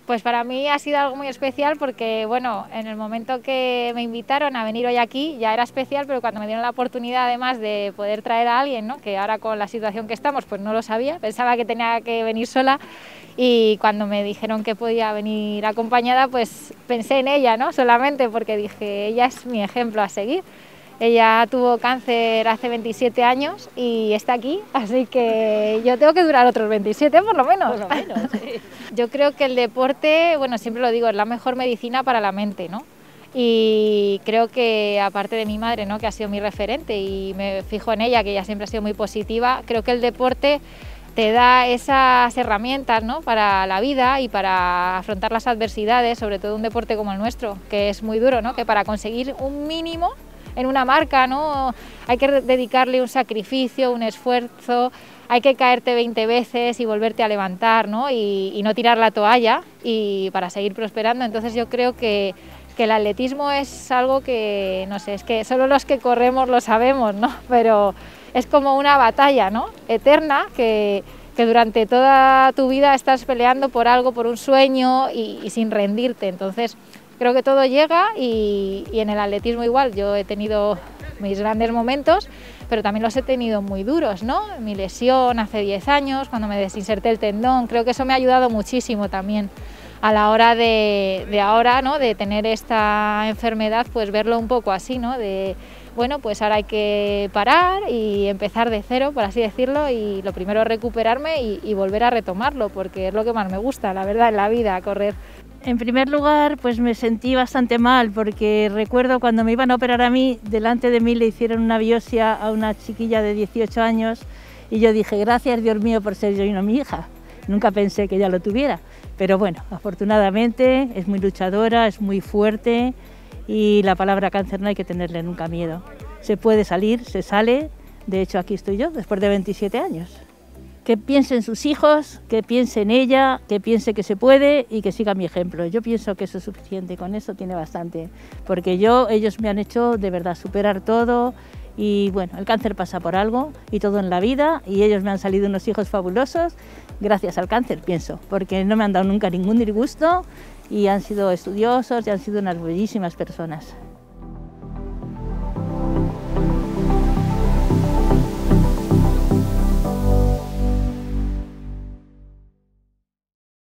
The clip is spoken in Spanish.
Pues para mí ha sido algo muy especial porque, bueno, en el momento que me invitaron a venir hoy aquí ya era especial, pero cuando me dieron la oportunidad además de poder traer a alguien, ¿no?, que ahora con la situación que estamos pues no lo sabía, pensaba que tenía que venir sola, y cuando me dijeron que podía venir acompañada pues pensé en ella, ¿no?, solamente porque dije, ella es mi ejemplo a seguir. Ella tuvo cáncer hace 27 años y está aquí, así que yo tengo que durar otros 27 por lo menos. Por lo menos, sí. Yo creo que el deporte, bueno, siempre lo digo, es la mejor medicina para la mente, ¿no? Y creo que aparte de mi madre, ¿no?, que ha sido mi referente y me fijo en ella, que ella siempre ha sido muy positiva, creo que el deporte te da esas herramientas, ¿no?, para la vida y para afrontar las adversidades, sobre todo un deporte como el nuestro, que es muy duro, ¿no?, que para conseguir un mínimo en una marca, ¿no?, hay que dedicarle un sacrificio, un esfuerzo, hay que caerte 20 veces y volverte a levantar, ¿no?, y no tirar la toalla y para seguir prosperando. Entonces yo creo que el atletismo es algo que, no sé, es que solo los que corremos lo sabemos, ¿no?, pero es como una batalla, ¿no?, eterna que durante toda tu vida estás peleando por algo, por un sueño y sin rendirte. Entonces creo que todo llega y en el atletismo igual. Yo he tenido mis grandes momentos, pero también los he tenido muy duros, ¿no? Mi lesión hace 10 años, cuando me desinserté el tendón, creo que eso me ha ayudado muchísimo también a la hora de ahora, ¿no?, de tener esta enfermedad, pues verlo un poco así, ¿no?, de bueno, pues ahora hay que parar y empezar de cero, por así decirlo, y lo primero es recuperarme y volver a retomarlo, porque es lo que más me gusta, la verdad, en la vida, correr. En primer lugar, pues me sentí bastante mal porque recuerdo cuando me iban a operar a mí, delante de mí le hicieron una biopsia a una chiquilla de 18 años y yo dije, gracias Dios mío por ser yo y no mi hija. Nunca pensé que ella lo tuviera, pero bueno, afortunadamente es muy luchadora, es muy fuerte y la palabra cáncer no hay que tenerle nunca miedo. Se puede salir, se sale, de hecho aquí estoy yo después de 27 años. Que piense en sus hijos, que piense en ella, que piense que se puede y que siga mi ejemplo. Yo pienso que eso es suficiente, con eso tiene bastante, porque ellos me han hecho de verdad superar todo y bueno, el cáncer pasa por algo y todo en la vida y ellos me han salido unos hijos fabulosos gracias al cáncer, pienso, porque no me han dado nunca ningún disgusto y han sido estudiosos y han sido unas bellísimas personas.